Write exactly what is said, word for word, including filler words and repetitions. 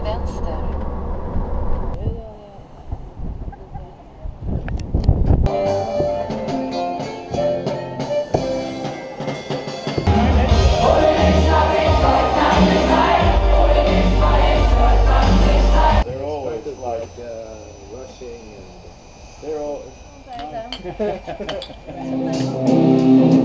vänster. They're always like uh, rushing and they're all...